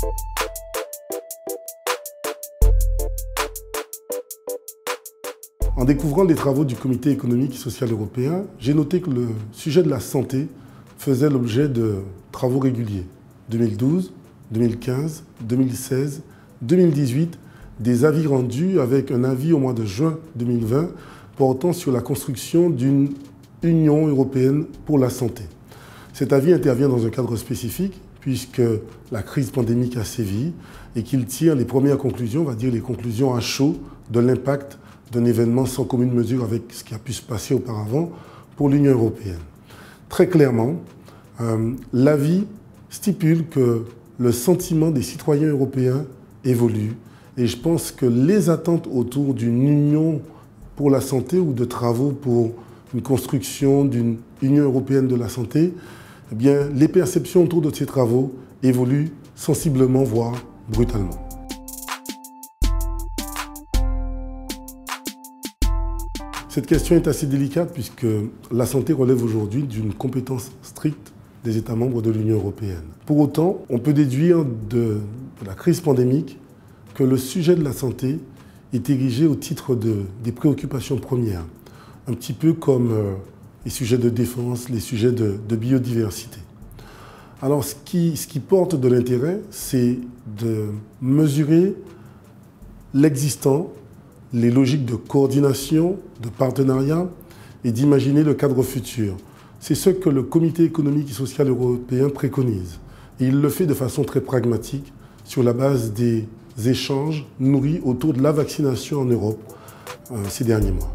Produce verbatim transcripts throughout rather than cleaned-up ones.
En découvrant les travaux du Comité économique et social européen, j'ai noté que le sujet de la santé faisait l'objet de travaux réguliers. deux mille douze, deux mille quinze, deux mille seize, deux mille dix-huit, des avis rendus avec un avis au mois de juin deux mille vingt portant sur la construction d'une Union européenne pour la santé. Cet avis intervient dans un cadre spécifique puisque la crise pandémique a sévi et qu'il tire les premières conclusions, on va dire les conclusions à chaud de l'impact d'un événement sans commune mesure avec ce qui a pu se passer auparavant pour l'Union européenne. Très clairement, euh, l'avis stipule que le sentiment des citoyens européens évolue et je pense que les attentes autour d'une union pour la santé ou de travaux pour une construction d'une Union européenne de la santé, eh bien, les perceptions autour de ces travaux évoluent sensiblement, voire brutalement. Cette question est assez délicate puisque la santé relève aujourd'hui d'une compétence stricte des États membres de l'Union européenne. Pour autant, on peut déduire de, de la crise pandémique que le sujet de la santé est érigé au titre de, des préoccupations premières, un petit peu comme euh, les sujets de défense, les sujets de, de biodiversité. Alors ce qui, ce qui porte de l'intérêt, c'est de mesurer l'existant, les logiques de coordination, de partenariat et d'imaginer le cadre futur. C'est ce que le Comité économique et social européen préconise. Et il le fait de façon très pragmatique sur la base des échanges nourris autour de la vaccination en Europe euh, ces derniers mois.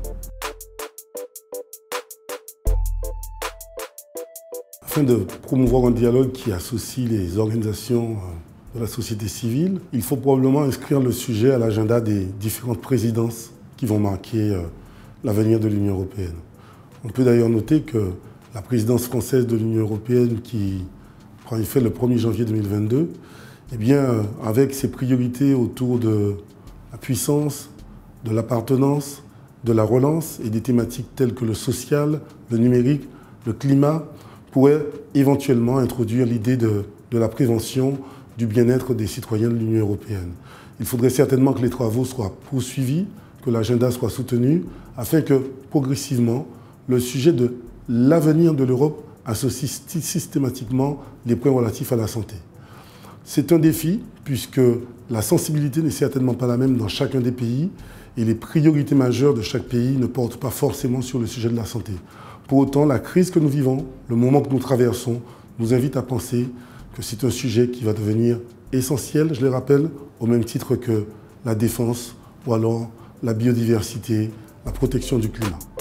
Afin de promouvoir un dialogue qui associe les organisations de la société civile, il faut probablement inscrire le sujet à l'agenda des différentes présidences qui vont marquer euh, l'avenir de l'Union européenne. On peut d'ailleurs noter que la présidence française de l'Union européenne qui prend effet le premier janvier deux mille vingt-deux, eh bien, avec ses priorités autour de la puissance, de l'appartenance, de la relance et des thématiques telles que le social, le numérique, le climat, pourrait éventuellement introduire l'idée de, de la prévention du bien-être des citoyens de l'Union européenne. Il faudrait certainement que les travaux soient poursuivis, que l'agenda soit soutenu, afin que, progressivement, le sujet de l'avenir de l'Europe associe systématiquement les points relatifs à la santé. C'est un défi, puisque la sensibilité n'est certainement pas la même dans chacun des pays, et les priorités majeures de chaque pays ne portent pas forcément sur le sujet de la santé. Pour autant, la crise que nous vivons, le moment que nous traversons, nous invite à penser que c'est un sujet qui va devenir essentiel, je le rappelle, au même titre que la défense ou alors la biodiversité, la protection du climat.